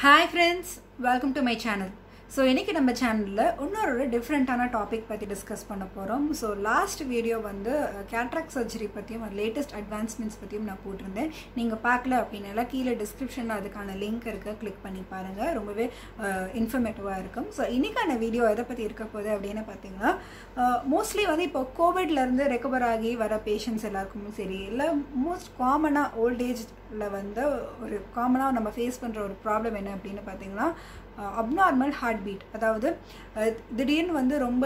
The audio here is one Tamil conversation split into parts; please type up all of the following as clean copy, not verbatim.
Hi friends, welcome to my channel. So இன்னைக்கு நம்ம சேனல்ல இன்னொரு டிஃபரண்டான டாபிக் பத்தி டிஸ்கஸ் பண்ண போறோம். So லாஸ்ட் வீடியோ வந்து கேட்ராக்ட் சர்ஜரி பத்தியும் லேட்டஸ்ட் அட்வான்ஸ்மெண்ட்ஸ் பத்தியும் நான் போட்டிருந்தேன். நீங்க பார்க்கல அப்படினா கீழ டிஸ்கிரிப்ஷன்ல அதுக்கான லிங்க் இருக்கு, கிளிக் பண்ணி பாருங்க. ரொம்பவே இன்ஃபர்மேட்டிவா இருக்கும். So இன்னைக்கான வீடியோ எதை பத்தி இருக்க போகுது அப்படினா பாத்தீங்கன்னா மோஸ்ட்லி வந்து இப்போ கோவிட்ல இருந்து ரெக்கவர் ஆகி வர பேஷண்ட்ஸ் எல்லாருக்கும் சரி இல்ல மோஸ்ட் காமனா ஓல்ட் ஏஜ்ல வந்து ஒரு காமனா நம்ம ஃபேஸ் பண்ற ஒரு ப்ராப்ளம் என்ன அப்படினு பாத்தீங்கன்னா abnormal heartbeat. அதாவது திடீர்னு வந்து ரொம்ப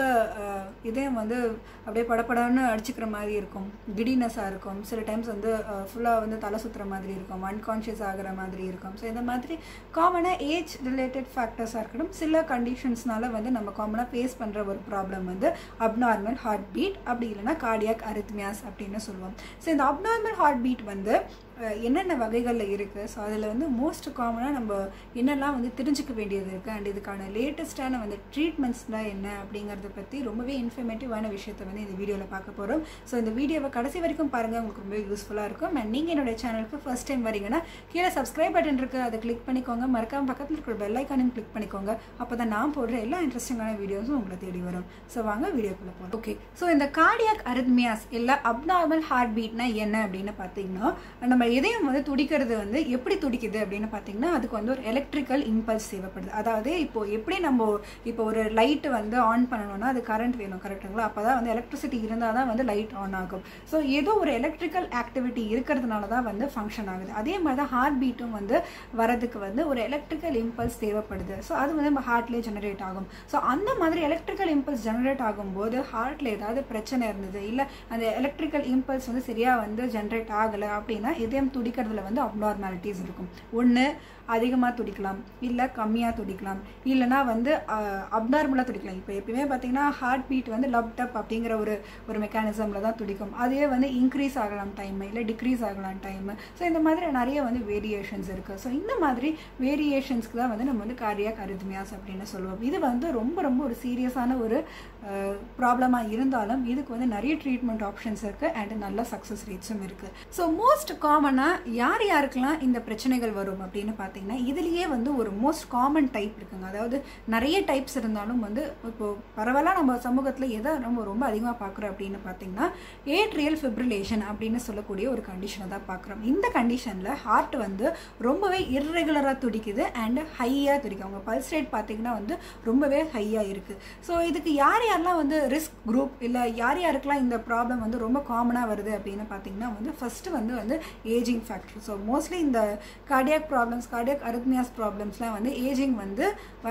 இதயம் வந்து அப்படியே படபடன்னு அடிச்சுக்கிற மாதிரி இருக்கும், கிடினஸாக இருக்கும். சில டைம்ஸ் வந்து ஃபுல்லாக வந்து தலை சுற்றுற மாதிரி இருக்கும், அன்கான்ஷியஸ் ஆகிற மாதிரி இருக்கும். ஸோ இந்த மாதிரி காமனாக ஏஜ் ரிலேட்டட் ஃபேக்டர்ஸாக இருக்கட்டும், சில கண்டிஷன்ஸ்னால வந்து நம்ம காமனாக ஃபேஸ் பண்ணுற ஒரு ப்ராப்ளம் வந்து அப்நார்மல் ஹார்ட் பீட், அப்படி இல்லைன்னா கார்டியாக் அரித்மியாஸ் அப்படின்னு சொல்லுவோம். ஸோ இந்த அப்நார்மல் ஹார்ட் பீட் வந்து என்னென்ன வகைகளில் இருக்குது, ஸோ அதில் வந்து மோஸ்ட் காமனாக நம்ம என்னெல்லாம் வந்து தெரிஞ்சுக்க வேண்டியது இருக்குது அண்ட் இதுக்கான லேட்டஸ்டான வந்து ட்ரீட்மெண்ட்ஸ்லாம் என்ன அப்படிங்கிறத பற்றி ரொம்பவே இன்ஃபர்மேட்டிவான விஷயத்தை வந்து இந்த வீடியோவில் பார்க்க போகிறோம். ஸோ இந்த வீடியோவை கடைசி வரைக்கும் பாருங்கள், உங்களுக்கு ரொம்ப யூஸ்ஃபுல்லாக இருக்கும். அண்ட் நீங்கள் என்னோட சேனலுக்கு ஃபர்ஸ்ட் டைம் வரீங்கன்னா கீழே சப்ஸ்கிரைப் பட்டன் இருக்குது, அதை கிளிக் பண்ணிக்கோங்க. மறக்காம பக்கத்தில் இருக்கிற பெல் ஐக்கானையும் கிளிக் பண்ணிக்கோங்க. அப்போ தான் நான் போடுற எல்லா இன்ட்ரெஸ்டிங்கான வீடியோஸும் உங்களை தேடி வரும். ஸோ வாங்க வீடியோக்குள்ளே போகலாம். ஓகே, ஸோ இந்த கார்டியாக் அரித்மியாஸ் இல்லை அப்நார்மல் ஹார்ட் பீட்னா என்ன அப்படின்னு பார்த்தீங்கன்னா, நம்ம இதயம் வந்து துடிக்கிறது வந்து எப்படி துடிக்குது அப்படின்னு பார்த்தீங்கன்னா அதுக்கு வந்து ஒரு எலக்ட்ரிக்கல் இம்பல்ஸ் தேவைப்படுது. அதாவது இப்போ எப்படி நம்ம இப்போ ஒரு லைட்டு வந்து ஆன் பண்ணணும்னா அது கரண்ட் வேணும், கரெக்டுங்களா? அப்போ தான் வந்து எலக்ட்ரிசிட்டி இருந்தால் தான் வந்து லைட் ஆன் ஆகும். ஸோ ஏதோ ஒரு எலக்ட்ரிக்கல் ஆக்டிவிட்டி இருக்கிறதுனால தான் வந்து ஃபங்க்ஷன் ஆகுது. அதே மாதிரி தான் ஹார்ட் பீட்டும் வந்து வரதுக்கு வந்து ஒரு எலக்ட்ரிக்கல் இம்பல்ஸ் தேவைப்படுது. ஸோ அது வந்து நம்ம ஹார்ட்லேயே ஜெனரேட் ஆகும். ஸோ அந்த மாதிரி எலக்ட்ரிக்கல் இம்பல்ஸ் ஜெனரேட் ஆகும்போது ஹார்ட்டில் ஏதாவது பிரச்சனை இருந்தது இல்லை அந்த எலக்ட்ரிக்கல் இம்பல்ஸ் வந்து சரியாக வந்து ஜென்ரேட் ஆகலை அப்படின்னா இதயம் துடிக்கிறதுல வந்து அப்நார்மாலிட்டிஸ் இருக்கும். ஒன்று அதிகமாக துடிக்கலாம், இல்லை கம்மியாக துடிக்கலாம், இல்லைனா வந்து அப்நார்மலாக துடிக்கலாம். இப்போ எப்பயுமே பார்த்தீங்கன்னா ஹார்ட் பீட் வந்து லப்ட் அப் அப்படிங்கிற ஒரு மெக்கானிசமில் தான் துடிக்கும். அதே வந்து இன்க்ரீஸ் ஆகலாம் டைம், இல்லை டிக்ரீஸ் ஆகலாம் டைம். ஸோ இந்த மாதிரி நிறைய வந்து வேரியேஷன்ஸ் இருக்குது. ஸோ இந்த மாதிரி வேரியேஷன்ஸ்க்கு தான் வந்து நம்ம வந்து கார்டியாக் அரித்மியாஸ் அப்படின்னு சொல்லுவோம். இது வந்து ரொம்ப ரொம்ப ஒரு சீரியஸான ஒரு ப்ராப்ளமாக இருந்தாலும் இதுக்கு வந்து நிறைய ட்ரீட்மெண்ட் ஆப்ஷன்ஸ் இருக்குது அண்ட் நல்ல சக்ஸஸ் ரேட்ஸும் இருக்குது. ஸோ மோஸ்ட் காமனாக யார் யாருக்கெல்லாம் இந்த பிரச்சனைகள் வரும் அப்படின்னு பார்த்தீங்கன்னா இதுலேயே வந்து ஒரு மோஸ்ட் காமன் டைப் இருக்குங்க. அதாவது நிறைய டைப்ஸ் இருந்தாலும் வந்து இப்போ பரவலாக நம்ம சமூகத்தில் எதை நம்ம ரொம்ப அதிகமாக பார்க்குறோம் அப்படின்னு பார்த்தீங்கன்னா ஏட்ரியல் ஃபிப்ரிலேஷன் அப்படின்னு சொல்லக்கூடிய ஒரு கண்டிஷனை தான் பார்க்குறோம். இந்த கண்டிஷனில் ஹார்ட் வந்து ரொம்பவே இர்ரெகுலராக துடிக்குது அண்ட் ஹையாக துடிக்கும். அவங்க பல்ஸ் ரேட் பார்த்தீங்கன்னா வந்து ரொம்பவே ஹையாக இருக்குது. ஸோ இதுக்கு யார் யாரெல்லாம் வந்து ரிஸ்க் குரூப் இல்லை யார் யாருக்கெல்லாம் இந்த ப்ராப்ளம் வந்து ரொம்ப காமனாக வருது அப்படின்னு பார்த்தீங்கன்னா வந்து ஃபஸ்ட்டு வந்து ஏஜிங் ஃபேக்டர். ஸோ மோஸ்ட்லி இந்த கார்டியாக் ப்ராப்ளம்ஸ், கார்டியாக் அரித்மியாஸ் ப்ராப்ளம்ஸ்லாம் வந்து ஏஜிங் வந்து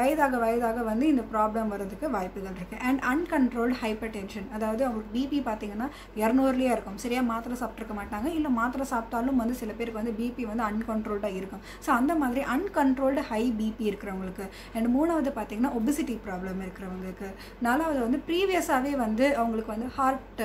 வயதாக வந்து இந்த ப்ராப்ளம் வரதுக்கு வாய்ப்புகள் இருக்குது. அண்ட் அன்கண்ட்ரோல்டு ஹைப்பர் டென்ஷன், அதாவது அவங்களுக்கு பிபி பார்த்தீங்கன்னா 200லேயே இருக்கும், சரியாக மாத்திரை சாப்பிட்ருக்க மாட்டாங்க, இல்லை மாத்திரை சாப்பிட்டாலும் வந்து சில பேருக்கு வந்து பிபி வந்து அன்கண்ட்ரோல்டாக இருக்கும். ஸோ அந்த மாதிரி அன்கண்ட்ரோல்டு ஹை பிபி இருக்கிறவங்களுக்கு. அண்ட் மூணாவது பார்த்தீங்கன்னா ஒபிசிட்டி ப்ராப்ளம் இருக்கிறவங்களுக்கு. நாலாவது வந்து ப்ரீவியஸாகவே வந்து அவங்களுக்கு வந்து ஹார்ட்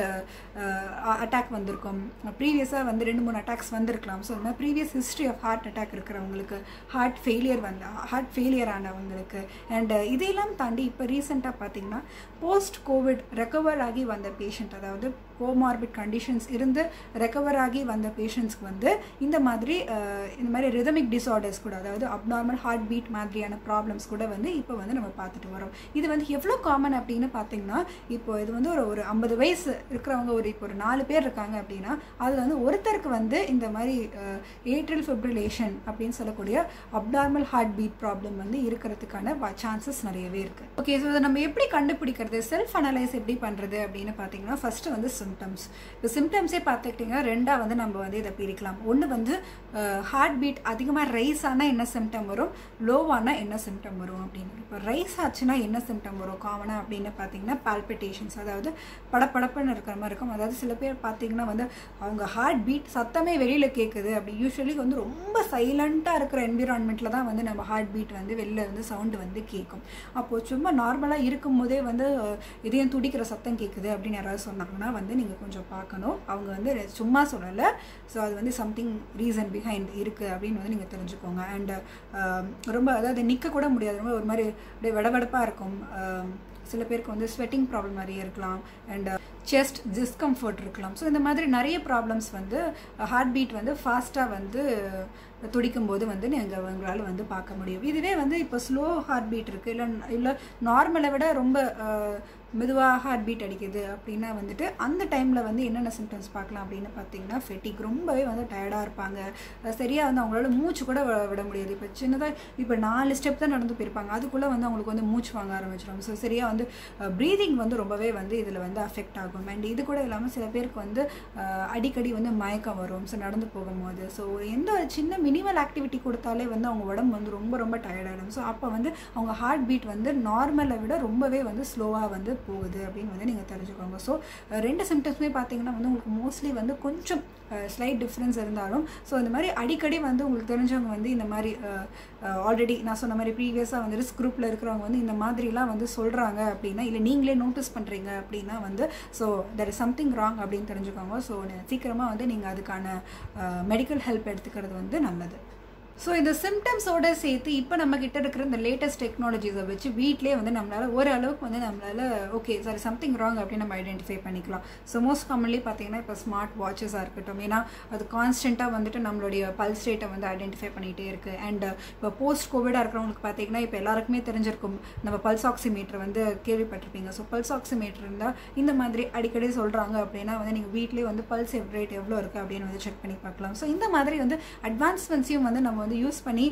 அட்டாக் வந்திருக்கும், ப்ரீவியஸாக வந்து 2-3 அட்டாக்ஸ் வந்திருக்கலாம். ஸோ இந்த மாதிரி previous history of heart attack இருக்கிறவங்களுக்கு, ஹார்ட் ஃபெயிலியர் ஆனவங்களுக்கு. அண்ட் இதையெல்லாம் தாண்டி இப்போ ரீசெண்டாக பார்த்தீங்கன்னா போஸ்ட் கோவிட் ரெக்கவர் ஆகி வந்த பேஷண்ட், அதாவது கோமார்பிட் கண்டிஷன்ஸ் இருந்து ரெக்கவர் ஆகி வந்த பேஷண்ட்ஸ்க்கு வந்து இந்த மாதிரி ரிதமிக் டிஸார்டர்ஸ் கூட, அதாவது அப்நார்மல் ஹார்ட் பீட் மாதிரியான ப்ராப்ளம்ஸ் கூட வந்து இப்போ வந்து நம்ம பார்த்துட்டு வரோம். இது வந்து எவ்வளோ காமன் அப்படின்னு பார்த்தீங்கன்னா இப்போ இது வந்து ஒரு 50 வயசு இருக்கிறவங்க இப்போ ஒரு 4 பேர் இருக்காங்க அப்படின்னா அதில் வந்து ஒருத்தருக்கு வந்து இந்த மாதிரி ஏட்ரியல் ஃபிப்ரிலேஷன் அப்படின்னு சொல்லக்கூடிய அப்நார்மல் ஹார்ட் பீட் ப்ராப்ளம் வந்து இருக்கிறதுக்கான சான்சஸ் நிறையவே இருக்குது. ஓகே, ஸோ இதை நம்ம எப்படி கண்டுபிடிக்கிறது, செல்ஃப் அனலைஸ் எப்படி பண்ணுறது அப்படின்னு பார்த்தீங்கன்னா ஃபஸ்ட்டு வந்து சிம்டம்ஸ். இப்போ சிம்டம்ஸே பார்த்துக்கிட்டிங்கன்னா ரெண்டாக வந்து நம்ம வந்து இதை பிரிக்கலாம். ஒன்று வந்து ஹார்ட் பீட் அதிகமாக ரைஸ் ஆனால் என்ன சிம்டம் வரும், லோவானால் என்ன சிம்டம் வரும் அப்படின்னு. இப்போ ரைஸ் ஆச்சுன்னா என்ன சிம்டம் வரும் காமனாக அப்படின்னு பார்த்தீங்கன்னா பால்பிட்டேஷன்ஸ், அதாவது படப்படப்புன்னு இருக்கிற மாதிரி இருக்கும். அதாவது சில பேர் பார்த்தீங்கன்னா வந்து அவங்க ஹார்ட் பீட் சத்தமே வெளியில் கேட்குது. அப்படி யூஸ்வலி வந்து ரொம்ப சைலண்ட்டாக இருக்கிற என்விரான்மெண்ட்டில் தான் வந்து நம்ம ஹார்ட் பீட் வந்து வெளில வந்து சவுண்டு வந்து கேட்கும். அப்போது சும்மா நார்மலாக இருக்கும் போதே வந்து இதயம் துடிக்கிற சத்தம் கேட்குது அப்படின்னு யாராவது சொன்னாங்கன்னா வந்து நீங்கள் கொஞ்சம் பார்க்கணும். அவங்க வந்து சும்மா சொல்லலை, ஸோ அது வந்து சம்திங் ரீசன் பிஹைண்ட் இருக்குது அப்படின்னு வந்து நீங்கள் தெரிஞ்சுக்கோங்க. அண்ட் ரொம்ப அதாவது நிற்க கூட முடியாது, ரொம்ப ஒரு மாதிரி அப்படியே வெடவெடப்பாக இருக்கும். சில பேருக்கு வந்து ஸ்வெட்டிங் ப்ராப்ளம் நிறைய இருக்கலாம் அண்ட் செஸ்ட் டிஸ்கம்ஃபர்ட் இருக்கலாம். ஸோ இந்த மாதிரி நிறைய ப்ராப்ளம்ஸ் வந்து ஹார்ட் பீட் வந்து ஃபாஸ்ட்டாக வந்து துடிக்கும் போது வந்து நீங்கள் உங்களால் வந்து பார்க்க முடியும். இதுவே வந்து இப்போ ஸ்லோ ஹார்ட் பீட் இருக்குது, இல்லை நார்மலை விட ரொம்ப மெதுவாக ஹார்ட் பீட் அடிக்குது அப்படின்னா வந்துட்டு அந்த டைமில் வந்து என்னென்ன சிம்டம்ஸ் பார்க்கலாம் அப்படின்னு பார்த்தீங்கன்னா, ஃபெட்டிக், ரொம்பவே வந்து டயர்டாக இருப்பாங்க, சரியாக வந்து அவங்களால மூச்சு கூட விட முடியாது. இப்போ சின்னதாக இப்போ 4 ஸ்டெப் தான் நடந்து போயிருப்பாங்க, அதுக்குள்ளே வந்து அவங்களுக்கு வந்து மூச்சு வாங்க ஆரம்பிச்சிடும். ஸோ சரியாக வந்து ப்ரீதிங் வந்து ரொம்பவே வந்து இதில் வந்து அஃபெக்ட் ஆகும். அண்ட் இது கூட இல்லாமல் சில பேருக்கு வந்து அடிக்கடி வந்து மயக்கம் வரும் ஸோ நடந்து போகும்போது. ஸோ எந்த ஒரு சின்ன மினிமல் ஆக்டிவிட்டி கொடுத்தாலே வந்து அவங்க உடம்பு வந்து ரொம்ப ரொம்ப டயர்டாகிடும். ஸோ அப்போ வந்து அவங்க ஹார்ட் பீட் வந்து நார்மலை விட ரொம்பவே வந்து ஸ்லோவாக வந்து போகுது அப்படின்னு வந்து நீங்கள் தெரிஞ்சுக்கோங்க. ஸோ 2 சிம்டம்ஸுமே பார்த்தீங்கன்னா வந்து உங்களுக்கு மோஸ்ட்லி வந்து கொஞ்சம் ஸ்லைட் டிஃப்ரென்ஸ் இருந்தாலும், ஸோ இந்த மாதிரி அடிக்கடி வந்து உங்களுக்கு தெரிஞ்சவங்க வந்து இந்த மாதிரி ஆல்ரெடி நான் சொன்ன மாதிரி ப்ரீவியஸாக வந்து ரிஸ்க் குரூப்பில் இருக்கிறவங்க வந்து இந்த மாதிரிலாம் வந்து சொல்கிறாங்க அப்படின்னா, இல்லை நீங்களே நோட்டீஸ் பண்ணுறீங்க அப்படின்னா வந்து so there is something wrong அப்படின்னு தெரிஞ்சுக்கோங்க. ஸோ சீக்கிரமாக வந்து நீங்கள் அதுக்கான மெடிக்கல் ஹெல்ப் எடுத்துக்கிறது வந்து நல்லது. ஸோ இந்த சிம்டம்ஸோடு சேர்த்து இப்போ நம்மக்கிட்ட இருக்கிற இந்த லேட்டஸ்ட் டெக்னாலஜிஸை வச்சு வீட்டிலே வந்து நம்மளால் ஓரளவுக்கு வந்து நம்மளால் ஓகே சாரி சம்திங் ராங் அப்படின்னு நம்ம ஐடென்டிஃபை பண்ணிக்கலாம். ஸோ மோஸ்ட் காமன்லி பார்த்தீங்கன்னா இப்போ ஸ்மார்ட் வாட்சஸாக இருக்கட்டும், ஏன்னா அது கான்ஸ்டண்ட்டாக வந்துட்டு நம்மளுடைய பல்ஸ் ரேட்டை வந்து ஐடென்டிஃபை பண்ணிகிட்டே இருக்குது. அண்ட் இப்போ போஸ்ட் கோவிடாக இருக்கிறவங்களுக்கு பார்த்தீங்கன்னா இப்போ எல்லாருக்குமே தெரிஞ்சிருக்கும், நம்ம பல்ஸ் ஆக்சிமீட்டர் வந்து கேள்விப்பட்டிருப்பீங்க. ஸோ பல்ஸ் ஆக்சிமீட்டர் இருந்தால் இந்த மாதிரி அடிக்கடி சொல்கிறாங்க அப்படின்னா வந்து நீங்கள் வீட்டிலே வந்து பல்ஸ் ரேட் எவ்வளோ இருக்குது அப்படின்னு வந்து செக் பண்ணி பார்க்கலாம். ஸோ இந்த மாதிரி வந்து அட்வான்ஸ்மெண்ட்ஸையும் வந்து நம்ம வந்து யூஸ் பண்ணி,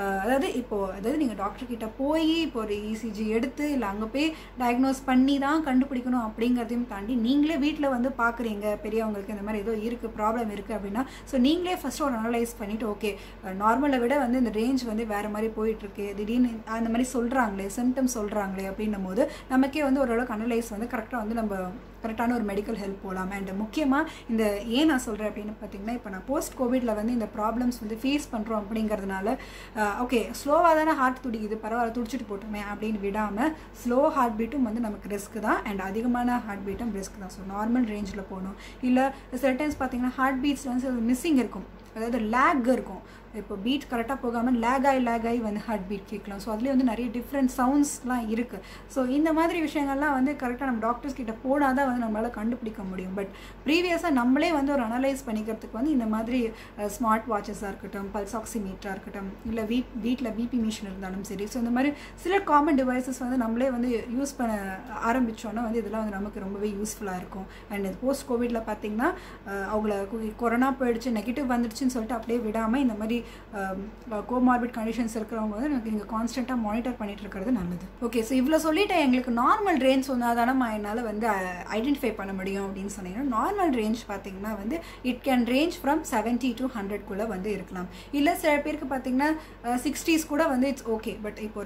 அதாவது நீங்கள் டாக்டர் கிட்ட போய் இப்போ ஒரு இசிஜி எடுத்து இல்லை அங்கே போய் டயக்னோஸ் பண்ணி தான் கண்டுபிடிக்கணும் அப்படிங்கிறதையும் தாண்டி நீங்களே வீட்டில் வந்து பார்க்குறீங்க பெரியவங்களுக்கு இந்த மாதிரி ஏதோ இருக்குது, ப்ராப்ளம் இருக்குது அப்படின்னா, ஸோ நீங்களே ஃபஸ்ட்டு ஒரு அனலைஸ் பண்ணிவிட்டு ஓகே நார்மலை விட வந்து இந்த ரேஞ்ச் வந்து வேறு மாதிரி போயிட்டுருக்கு, திடீர்னு அந்த மாதிரி சொல்கிறாங்களே, சிம்டம்ஸ் சொல்கிறாங்களே அப்படின்னும் போது நமக்கே வந்து ஓரளவுக்கு அனலைஸ் வந்து கரெக்டாக வந்து நம்ம கரெக்டான ஒரு மெடிக்கல் ஹெல்ப் போகலாம். அண்ட் முக்கியமாக இந்த ஏன் நான் சொல்கிறேன் அப்படின்னு பார்த்தீங்கன்னா, இப்போ நான் போஸ்ட் கோவிடில் வந்து இந்த ப்ராப்ளம்ஸ் வந்து ஃபேஸ் பண்ணுறோம் அப்படிங்கிறதுனால ஓகே ஸ்லோவாக தானே ஹார்ட் துடிக்குது, பரவாயில்ல துடிச்சிட்டு போட்டுமே அப்படின்னு விடாமல், ஸ்லோ ஹார்ட் பீட்டும் வந்து நமக்கு ரிஸ்க் தான் அண்ட் அதிகமான ஹார்ட் பீட்டும் ரிஸ்க் தான். ஸோ நார்மல் ரேஞ்சில் போகணும். இல்லை சில டைம்ஸ் பார்த்தீங்கன்னா ஹார்ட் பீட்ஸ் வந்து மிஸ்ஸிங் இருக்கும், அதாவது லேக் இருக்கும். இப்போ பீட் கரெக்டாக போகாமல் லேக் ஆகி வந்து ஹார்ட் பீட் கேட்கலாம். ஸோ அதுலேயே வந்து நிறைய டிஃப்ரெண்ட் சவுண்ட்ஸ்லாம் இருக்குது. ஸோ இந்த மாதிரி விஷயங்கள்லாம் வந்து கரெக்டாக நம்ம டாக்டர்ஸ் கிட்ட போனால் தான் வந்து நம்மளால் கண்டுபிடிக்க முடியும். பட் ப்ரீவியஸாக நம்மளே வந்து ஒரு அனலைஸ் பண்ணிக்கிறதுக்கு வந்து இந்த மாதிரி ஸ்மார்ட் வாட்சஸாக இருக்கட்டும், பல்ஸ் ஆக்சிமீட்டராக இருக்கட்டும், இல்லை வீட்டில் பிபி மிஷின் இருந்தாலும் சரி, ஸோ இந்த மாதிரி சில காமன் டிவைசஸ் வந்து நம்மளே வந்து யூஸ் பண்ண ஆரம்பித்தோன்னா வந்து இதெல்லாம் வந்து நமக்கு ரொம்பவே யூஸ்ஃபுல்லாக இருக்கும். அண்ட் போஸ்ட் கோவிடில் பார்த்திங்கன்னா அவங்கள கொரோனா போயிடுச்சு நெகட்டிவ் வந்துடுச்சுன்னு சொல்லிட்டு அப்படியே விடாமல் இந்த மாதிரி கோமார்பிட் கண்டிஷன்ஸ் இருக்கிறவங்க வந்து எனக்கு நீங்கள் கான்ஸ்டண்ட்டாக மானிட்டர் பண்ணிட்டு இருக்கிறது நல்லது. ஓகே, ஸோ இவ்வளோ சொல்லிவிட்டு எங்களுக்கு நார்மல் ரேஞ்ச் சொன்னால் தானே என்னால் வந்து ஐடென்டிஃபை பண்ண முடியும் அப்படின்னு சொன்னீங்கன்னா, நார்மல் ரேஞ்ச் பார்த்தீங்கன்னா வந்து it can range from 70 to 100 வந்து இருக்கலாம். இல்லை சில பேருக்கு பார்த்தீங்கன்னா 60s கூட வந்து இட்ஸ் ஓகே. பட் இப்போ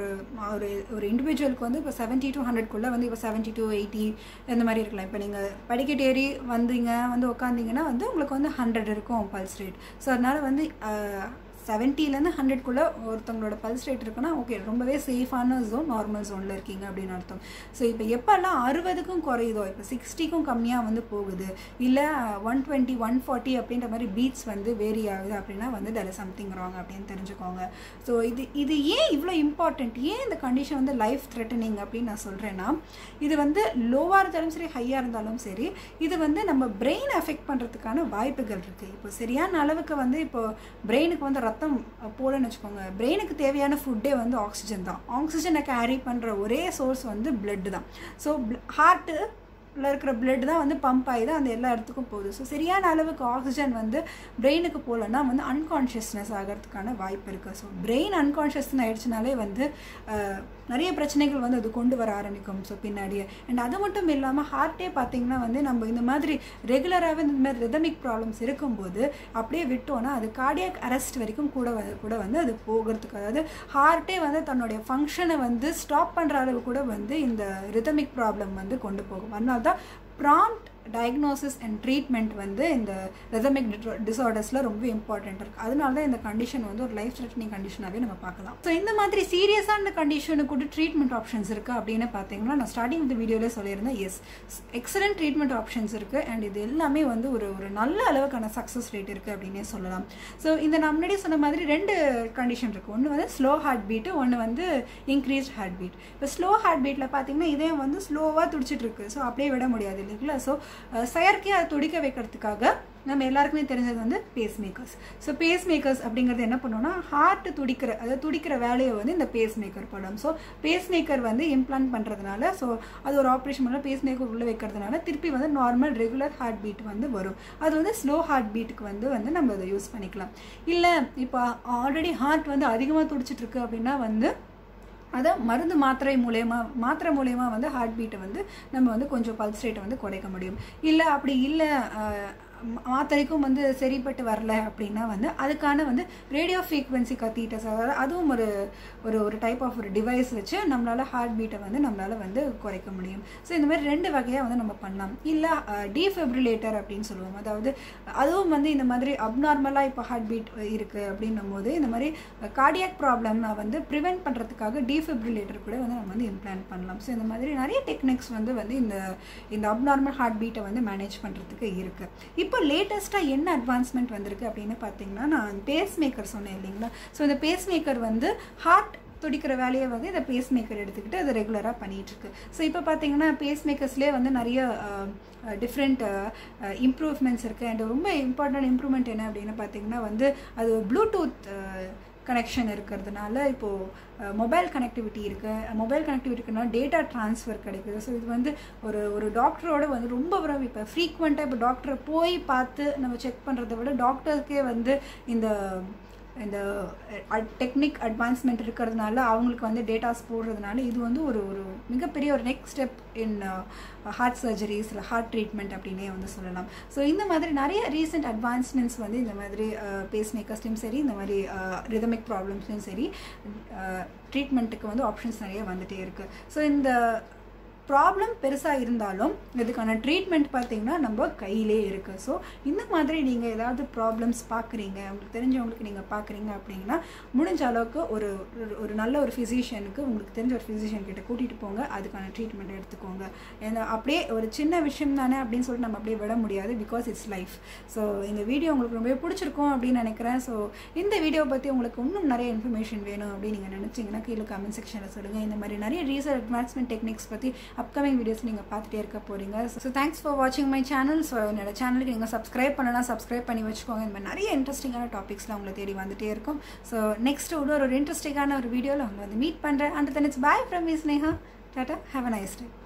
ஒரு இண்டிவிஜுவலுக்கு வந்து இப்போ 70 to 100 வந்து இப்போ 70 to 80 இந்த மாதிரி இருக்கலாம். இப்போ நீங்கள் படிக்கட்டு ஏறி வந்து உட்காந்திங்கன்னா வந்து உங்களுக்கு வந்து 100 இருக்கும் பல்ஸ் ரேட். ஸோ அதனால் வந்து 70லேருந்து 100 ஒருத்தவங்களோட பல்ஸ் ரேட் இருக்குன்னா ஓகே ரொம்பவே சேஃபான ஜோன், நார்மல் ஜோனில் இருக்கீங்க அப்படின்னு அர்த்தம். ஸோ இப்போ எப்போல்லாம் 60க்கும் குறையுதோ, இப்போ 60க்கும் கம்மியாக வந்து போகுது, இல்லை 120 140 அப்படின்ற மாதிரி பீட்ஸ் வந்து வேரி ஆகுது அப்படின்னா வந்து there is something wrong அப்படின்னு தெரிஞ்சுக்கோங்க. ஸோ இது ஏன் இவ்வளோ இம்பார்ட்டண்ட், ஏன் இந்த கண்டிஷன் வந்து லைஃப் த்ரெட்டனிங் அப்படின்னு நான் சொல்கிறேன்னா, இது வந்து லோவாக இருந்தாலும் சரி ஹையாக இருந்தாலும் சரி, இது வந்து நம்ம பிரெயின் அஃபெக்ட் பண்ணுறதுக்கான வாய்ப்புகள் இருக்குது. இப்போ சரியான அளவுக்கு வந்து இப்போ பிரெயினுக்கு வந்து ரத்தம் போலன்னு வச்சுக்கோங்க, பிரெயினுக்கு தேவையான ஃபுட்டே வந்து ஆக்சிஜன் தான். ஆக்சிஜனை கேரி பண்ணுற ஒரே சோர்ஸ் வந்து பிளட்டு தான். ஸோ ஹார்ட்டில் இருக்கிற பிளட் தான் வந்து பம்ப் ஆகி தான் அந்த எல்லா இடத்துக்கும் போகுது. ஸோ சரியான அளவுக்கு ஆக்சிஜன் வந்து பிரெயினுக்கு போகலன்னா வந்து அன்கான்ஷியஸ்னஸ் ஆகிறதுக்கான வாய்ப்பு இருக்குது. ஸோ பிரெயின் அன்கான்ஷியஸ்னஸ் ஆகிடுச்சுனாலே வந்து நிறைய பிரச்சனைகள் வந்து அது கொண்டு வர ஆரம்பிக்கும். ஸோ பின்னாடியே அண்ட் அது மட்டும் இல்லாமல் ஹார்ட்டே பார்த்திங்கன்னா வந்து நம்ம இந்த மாதிரி ரெகுலராகவே இந்த மாதிரி ரிதமிக் ப்ராப்ளம்ஸ் இருக்கும்போது அப்படியே விட்டோன்னா அது கார்டியாக் அரெஸ்ட் வரைக்கும் கூட வந்து அது போகிறதுக்கு, அதாவது ஹார்ட்டே வந்து தன்னுடைய ஃபங்க்ஷனை வந்து ஸ்டாப் பண்ணுற அளவு கூட வந்து இந்த ரிதமிக் ப்ராப்ளம் வந்து கொண்டு போகும். அதனால தான் ப்ராம்ப்ட் டயக்னோசிஸ் அண்ட் ட்ரீட்மெண்ட் வந்து இந்த ரிதமிக் டிஸார்டர்ஸில் ரொம்ப இம்பார்ட்டண்ட் இருக்குது. அதனால தான் இந்த கண்டிஷன் வந்து ஒரு லைஃப் த்ரெட்டனிங் கண்டிஷனாகவே நம்ம பார்க்கலாம். ஸோ இந்த மாதிரி சீரியஸான கண்டிஷனுக்கு கூட ட்ரீட்மெண்ட் ஆப்ஷன்ஸ் இருக்குது அப்படின்னு பார்த்தீங்கன்னா, நான் ஸ்டார்டிங் இந்த வீடியோவில் சொல்லியிருந்தேன். எஸ், எக்ஸலண்ட் ட்ரீட்மெண்ட் ஆப்ஷன்ஸ் இருக்குது அண்ட் இது எல்லாமே வந்து ஒரு நல்ல அளவுக்கான சக்ஸஸ் ரேட் இருக்குது அப்படின்னே சொல்லலாம். ஸோ இந்த நான் முன்னாடி சொன்ன மாதிரி 2 கண்டிஷன் இருக்குது. ஒன்று வந்து ஸ்லோ ஹார்ட் பீட்டு, ஒன்று வந்து இன்க்ரீஸ்ட் ஹார்ட் பீட். இப்போ ஸ்லோ ஹார்ட் பீட்டில் பார்த்தீங்கன்னா இதே வந்து ஸ்லோவாக துடிச்சிட்டு இருக்கு. ஸோ அப்படியே விட முடியாது இல்லைங்களா. ஸோ செயற்கையாக அதை துடிக்க வைக்கிறதுக்காக நம்ம எல்லாருக்குமே தெரிஞ்சது வந்து pacemakers. So pacemakers அப்படிங்கிறது என்ன பண்ணுவோம்னா ஹார்ட் துடிக்கிற வேலையை வந்து இந்த பேஸ் மேக்கர் பண்ணும். ஸோ பேஸ் மேக்கர் வந்து இம்ப்ளான்ட் பண்ணுறதுனால ஸோ அது ஒரு ஆப்ரேஷன் பண்ண பேஸ் மேக்கர் உள்ளே வைக்கிறதுனால திருப்பி வந்து நார்மல் ரெகுலர் ஹார்ட் பீட் வந்து வரும். அது வந்து ஸ்லோ ஹார்ட் பீட்டுக்கு வந்து நம்ம அதை யூஸ் பண்ணிக்கலாம். இல்லை இப்போ ஆல்ரெடி ஹார்ட் வந்து அதிகமாக துடிச்சிட்டு இருக்கு அப்படின்னா வந்து அதை மருந்து மாத்திரை மூலயமா வந்து ஹார்ட் பீட்டை வந்து நம்ம வந்து கொஞ்சம் பல்ஸ் ரேட்டை வந்து குறைக்க முடியும். இல்லை அப்படி இல்லை மாத்திரைக்கும் வந்து சரிப்பட்டு வரல அப்படின்னா வந்து அதுக்கான வந்து ரேடியோ ஃப்ரீக்வன்சி கத்தீட்டர்ஸ், அதாவது அதுவும் ஒரு டைப் ஆஃப் ஒரு டிவைஸ் வச்சு நம்மளால் ஹார்ட் பீட்டை வந்து நம்மளால் வந்து குறைக்க முடியும். ஸோ இந்த மாதிரி 2 வகையாக வந்து நம்ம பண்ணலாம். இல்லை டீஃபிப்ரிலேட்டர் அப்படின்னு சொல்லுவோம். அதாவது அதுவும் வந்து இந்த மாதிரி அப்நார்மலாக இப்போ ஹார்ட் பீட் இருக்குது அப்படின்னும் போது இந்த மாதிரி கார்டியாக் ப்ராப்ளம் வந்து ப்ரிவென்ட் பண்ணுறதுக்காக டீஃபிப்ரிலேட்டர் கூட வந்து நம்ம வந்து இம்ப்ளான்ட் பண்ணலாம். ஸோ இந்த மாதிரி நிறைய டெக்னிக்ஸ் வந்து இந்த அப்நார்மல் ஹார்ட் பீட்டை வந்து மேனேஜ் பண்ணுறதுக்கு இருக்குது. இப்போ லேட்டஸ்ட்டாக என்ன அட்வான்ஸ்மெண்ட் வந்திருக்கு அப்படின்னு பார்த்தீங்கன்னா நான் பேஸ் மேக்கர் சொன்னேன் இல்லைங்களா. ஸோ இந்த பேஸ் மேக்கர் வந்து ஹார்ட் துடிக்கிற வேலையை வந்து இந்த பேஸ் மேக்கர் எடுத்துக்கிட்டு அது ரெகுலராக பண்ணிகிட்ருக்கு. ஸோ இப்போ பார்த்தீங்கன்னா பேஸ் மேக்கர்ஸ்லேயே வந்து நிறைய டிஃப்ரெண்ட் இம்ப்ரூவ்மெண்ட்ஸ் இருக்குது. அண்ட் ரொம்ப இம்பார்ட்டன்ட் இம்ப்ரூவ்மெண்ட் என்ன அப்படின்னு பார்த்தீங்கன்னா வந்து அது ப்ளூடூத் கனெக்ஷன் இருக்கிறதுனால இப்போது மொபைல் கனெக்டிவிட்டிக்குனா டேட்டா ட்ரான்ஸ்ஃபர் கிடைக்குது. ஸோ இது வந்து ஒரு டாக்டரோட வந்து ரொம்ப இப்போ ஃப்ரீக்வெண்ட்டாக இப்போ டாக்டரை போய் பார்த்து நம்ம செக் பண்ணுறதை விட டாக்டருக்கே வந்து இந்த டெக்னிக் அட்வான்ஸ்மெண்ட் இருக்கிறதுனால அவங்களுக்கு வந்து டேட்டாஸ் போடுறதுனால இது வந்து ஒரு மிகப்பெரிய ஒரு next step in heart surgeries இல்லை ஹார்ட் ட்ரீட்மெண்ட் அப்படின்னே வந்து சொல்லலாம். ஸோ இந்த மாதிரி நிறைய ரீசெண்ட் அட்வான்ஸ்மெண்ட்ஸ் வந்து இந்த மாதிரி பேஸ் மேக்கர்ஸ்லையும் சரி இந்த மாதிரி ரிதமிக் ப்ராப்ளம்ஸ்லையும் சரி ட்ரீட்மெண்ட்டுக்கு வந்து ஆப்ஷன்ஸ் நிறைய வந்துகிட்டே இருக்குது. ஸோ இந்த ப்ராப்ளம் பெருசாக இருந்தாலும் இதுக்கான ட்ரீட்மெண்ட் பார்த்திங்கன்னா நம்ம கையிலே இருக்குது. ஸோ இந்த மாதிரி நீங்கள் ஏதாவது ப்ராப்ளம்ஸ் பார்க்குறீங்க, உங்களுக்கு தெரிஞ்சவங்களுக்கு நீங்கள் பார்க்குறீங்க அப்படின்னா முடிஞ்ச அளவுக்கு ஒரு நல்ல ஒரு ஃபிசிஷியனுக்கு உங்களுக்கு தெரிஞ்ச ஒரு ஃபிசிஷியன் கிட்ட கூட்டிகிட்டு போங்க, அதுக்கான ட்ரீட்மெண்ட் எடுத்துக்கோங்க. ஏன்னா அப்படியே ஒரு சின்ன விஷயம் தானே அப்படின்னு சொல்லிட்டு நம்ம அப்படியே விட முடியாது, பிகாஸ் இட்ஸ் லைஃப். ஸோ இந்த வீடியோ உங்களுக்கு ரொம்பவே பிடிச்சிருக்கும் அப்படின்னு நினைக்கிறேன். ஸோ இந்த வீடியோ பற்றி உங்களுக்கு இன்னும் நிறைய இன்ஃபர்மேஷன் வேணும் அப்படின்னு நீங்கள் நினச்சிங்கன்னா கீழே கமெண்ட் செக்ஷனில் சொல்லுங்கள். இந்த மாதிரி நிறைய ரீசர்ச் அட்வான்ஸ்மெண்ட் டெக்னிக்ஸ் பற்றி அப்கமிங் வீடியோஸ் நீங்கள் பார்த்துட்டே இருக்க போகிறீங்க. ஸோ தேங்க்ஸ் ஃபார் வாட்சிங் மை சேனல். ஸோ என்னோட சேனலுக்கு நீங்கள் சப்ஸ்கிரைப் பண்ணலாம், சப்ஸ்கிரைப் பண்ணி வச்சுக்கோங்க. இந்த மாதிரி நிறைய இன்ட்ரெஸ்டிங்கான டாபிக்ஸ்லாம் உங்களை தேடி வந்துகிட்டே இருக்கும். ஸோ நெக்ஸ்ட் ஒரு இன்ட்ரெஸ்டிங்கான ஒரு வீடியோவில் உங்களை வந்து மீட் பண்ணுறேன். And then it's bye from me Sneha. Tata, have a nice day.